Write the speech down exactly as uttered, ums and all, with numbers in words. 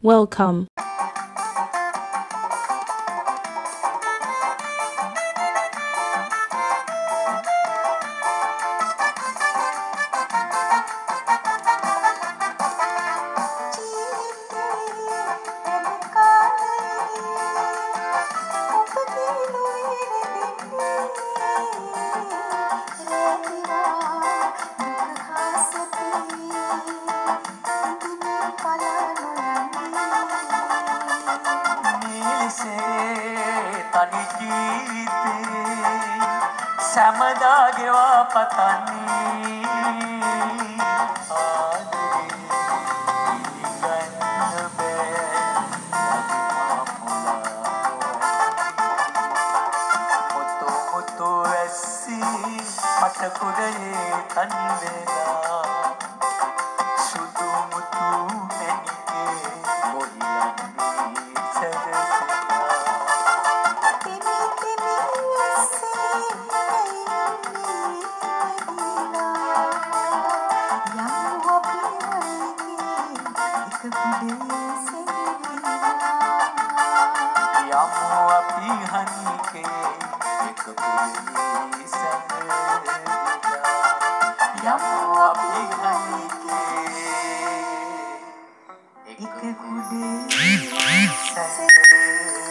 Welcome. තනි ජීවිතේ සැමදා ගෙවා පතන්නේ ආදරේ පිළිගන්න බෑ මුතු මුතු ඇස්සී මට කුඩේ තනි වෙලා සුදු මුතු නැනිකේ කොහියන්නේ සැරසෙලා යමු අපි හනිකේ එක කුඩේ සැරසෙලා යමු අපි හනිකේ එක කුඩේ සැරසෙලා